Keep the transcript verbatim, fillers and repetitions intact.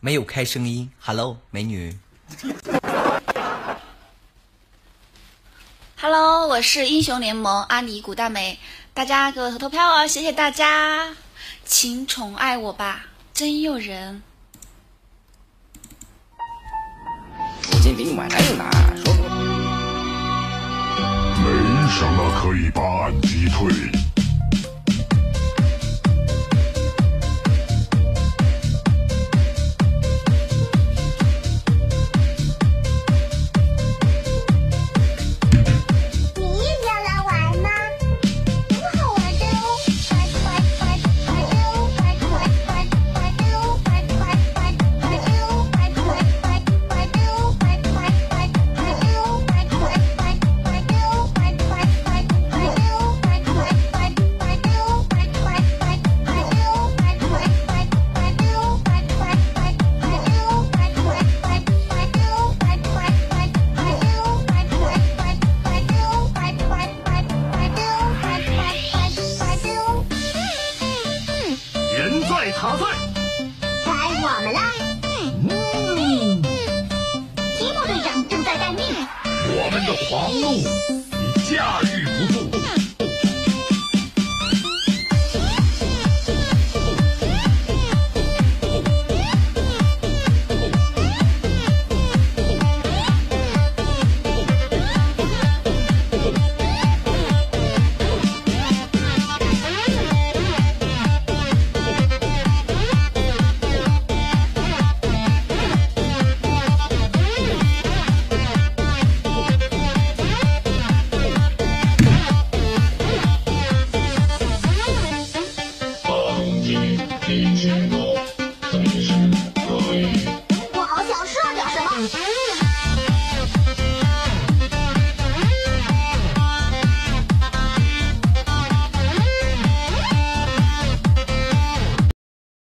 没有开声音 ，Hello， 美女。 Hello， 我是英雄联盟阿尼古大美，大家给我投投票哦，谢谢大家，请宠爱我吧，真诱人。 我今天给你买来着呢，说说。 没什么可以把俺击退。 好菜， 该我们了。嗯，提莫队长正在待命。 我们的狂怒，你驾驭不住。 我好想说点什么。